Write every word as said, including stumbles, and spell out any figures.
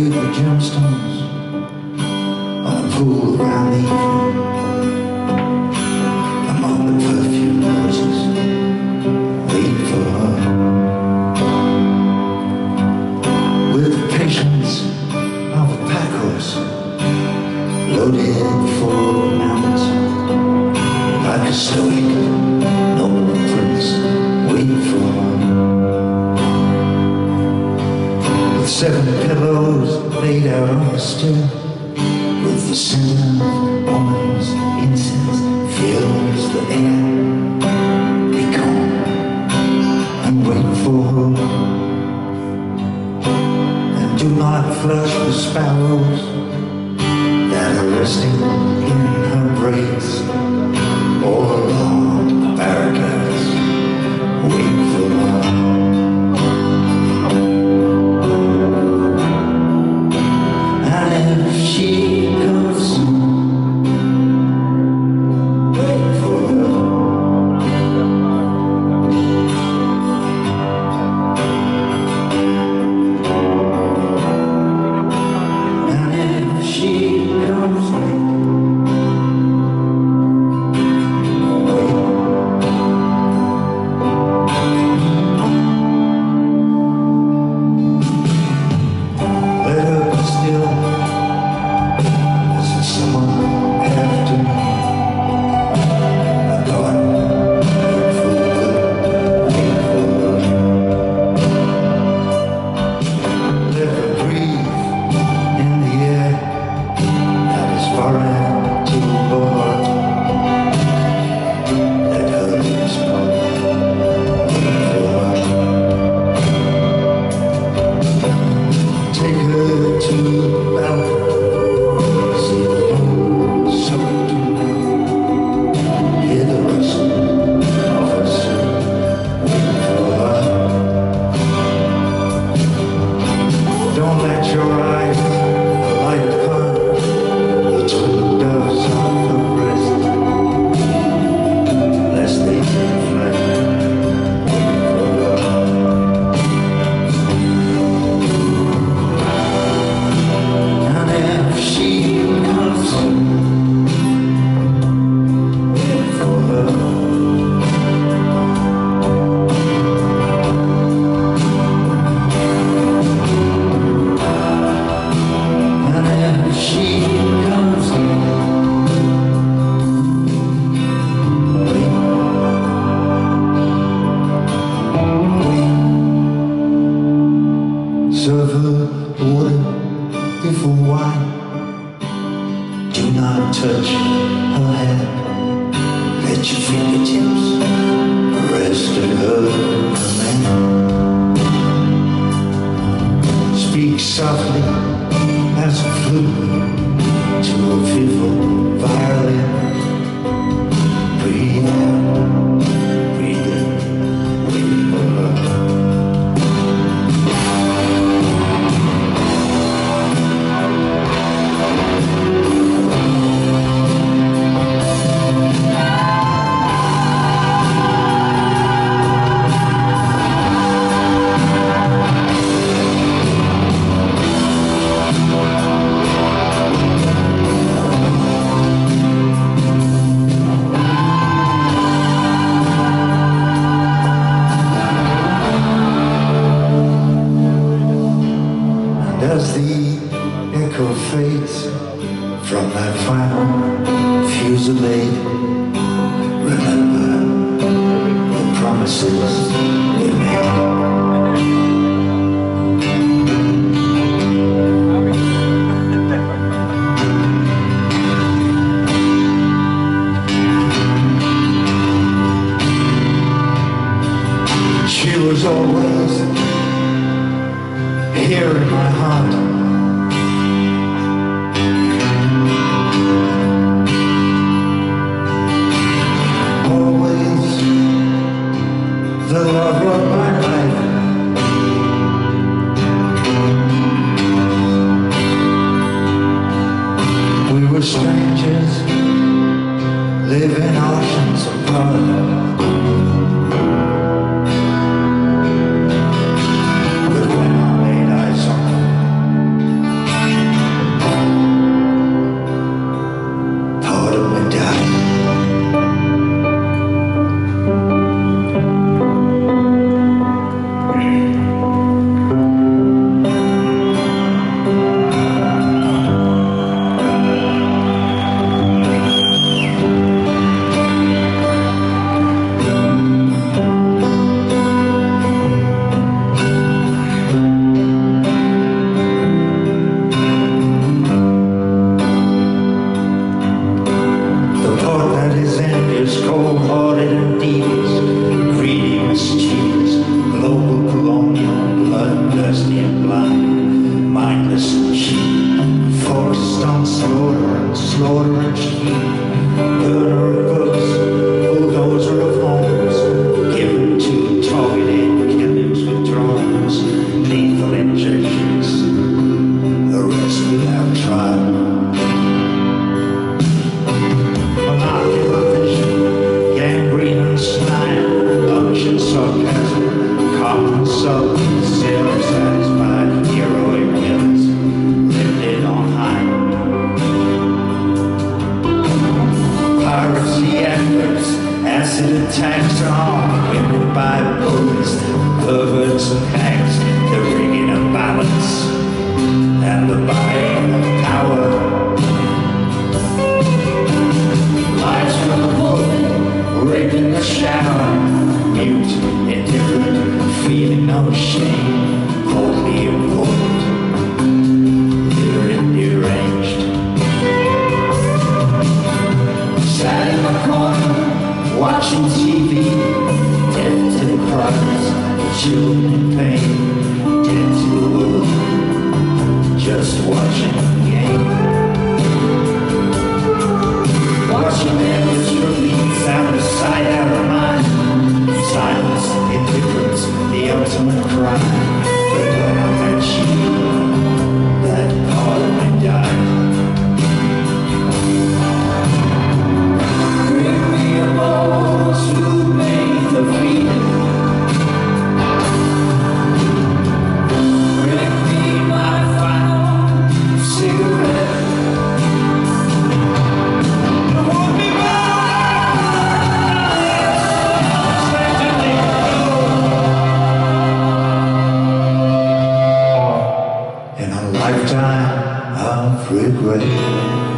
leave the gemstones on a pool around the evening, among the perfumed roses, wait for her. With the patience of a pack horse, loaded for the mountains, like a stoic noble prince, wait for her. With seven pillows laid out on the stair, with the scent of woman's incense fills the air. Be calm and wait for her, and do not flush the sparrows that are resting in her braids, all along the barricades. Wait for her. Serve her water before wine. Do not touch her hand. Let your fingertips rest at her command. Speak softly as a flute to a fearful violin. Breathe out, breathe in, wait for her. As the echo fades from that final fusillade, remember the promises we made. She was always here in my heart. Always the love of my life. We were strangers, living oceans apart. slaughter and sheep, burner of books, bulldozer of homes, given to targeted killings with drones, lethal injections, arrest without trial. Monocular vision, gangrene and slime, unction, sarcasm, common soul, self-satisfied, heroic wills, lifted on high. Piracy efforts, acid attacks on women by bullies, perverts and hags, the rigging of balance, and the buying of power. Lies from the pulpit, raped in the shower, mute, indifferent, feeling no shame, coldly important, lyric deranged. Sat in the corner, watching T V, dead to the progress, children in pain, dead to the world, just watching the game. Watching endless release, out of sight, out of mind. Silence, indifference, the ultimate crime. But when I met you, that part of me died. Bring me a those who made the freedom. Bring me my final cigarette. In a lifetime of regret.